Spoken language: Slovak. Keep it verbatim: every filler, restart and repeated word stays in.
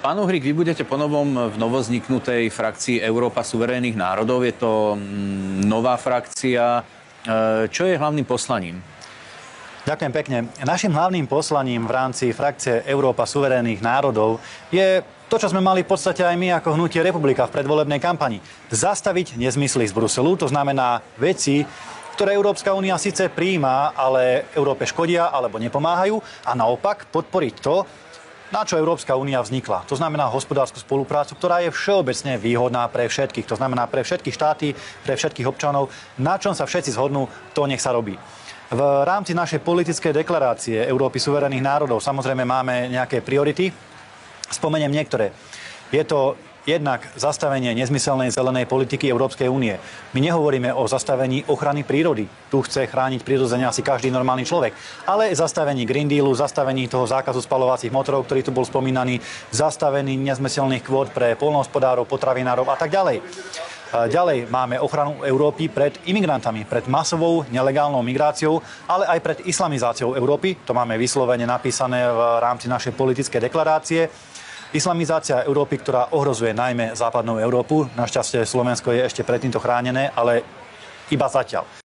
Pán Uhrík, vy budete ponovom v novozniknutej frakcii Európa suverénnych národov. Je to nová frakcia. Čo je hlavným poslaním? Ďakujem pekne. Naším hlavným poslaním v rámci frakcie Európa suverénnych národov je to, čo sme mali v podstate aj my ako hnutie Republika v predvolebnej kampani. Zastaviť nezmysly z Bruselu, to znamená veci, ktoré Európska únia síce prijíma, ale Európe škodia alebo nepomáhajú, a naopak podporiť to, na čo Európska únia vznikla. To znamená hospodársku spoluprácu, ktorá je všeobecne výhodná pre všetkých. To znamená pre všetky štáty, pre všetkých občanov. Na čom sa všetci zhodnú, to nech sa robí. V rámci našej politickej deklarácie Európy suverénnych národov samozrejme máme nejaké priority. Spomeniem niektoré. Je to jednak zastavenie nezmyselnej zelenej politiky Európskej únie. My nehovoríme o zastavení ochrany prírody. Tu chce chrániť prirodzene asi každý normálny človek. Ale zastavení Green Dealu, zastavení toho zákazu spaľovacích motorov, ktorý tu bol spomínaný, zastavení nezmyselných kvót pre poľnohospodárov, potravinárov a tak ďalej. Ďalej máme ochranu Európy pred imigrantami, pred masovou nelegálnou migráciou, ale aj pred islamizáciou Európy. To máme vyslovene napísané v rámci našej politickej deklarácie. Islamizácia Európy, ktorá ohrozuje najmä západnú Európu. Našťastie Slovensko je ešte pred týmto chránené, ale iba zatiaľ.